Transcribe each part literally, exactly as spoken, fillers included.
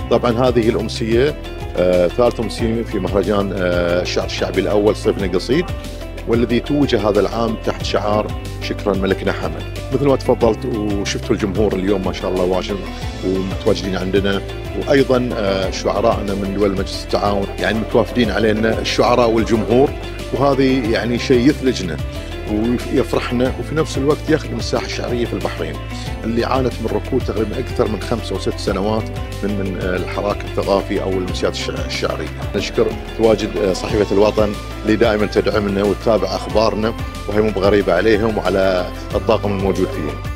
طبعا هذه الأمسية آه ثالث أمسية في مهرجان آه الشعر الشعبي الأول صيفنا قصيد، والذي توج هذا العام تحت شعار شكرا ملكنا حمد. مثل ما تفضلت وشفتوا الجمهور اليوم ما شاء الله واجد ومتواجدين عندنا، وايضا شعراءنا من دول مجلس التعاون يعني متوافدين علينا الشعراء والجمهور، وهذه يعني شيء يثلجنا ويفرحنا، وفي نفس الوقت يخدم الساحه الشعريه في البحرين اللي عانت من ركود تقريبا اكثر من خمس او ست سنوات من من الحراك الثقافي او المسيرات الشعريه. نشكر تواجد صحيفه الوطن اللي دائما تدعمنا وتتابع اخبارنا، وهي مو بغريبه عليهم وعلى الطاقم الموجود فيه.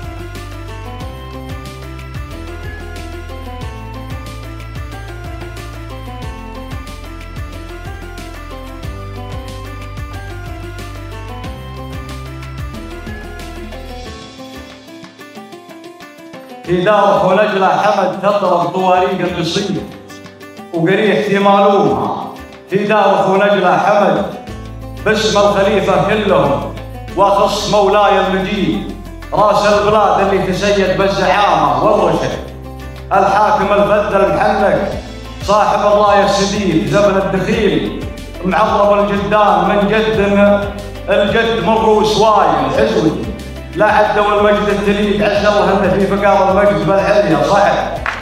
في دار ونجلة حمد تضرب طواريق القصيد وقريح تمالوها. في دار ونجلة حمد باسم الخليفة كلهم، واخص مولاي المجيد راس البلاد اللي تسيد بالزعامة والرشد، الحاكم الفذ المحنك صاحب الراية السديد زمن الدخيل، معظم الجدان من جد الجد من روس وايل حزوي، لا عد والمجد التليد عز الله انت في فقار المجد بالعليا صحب.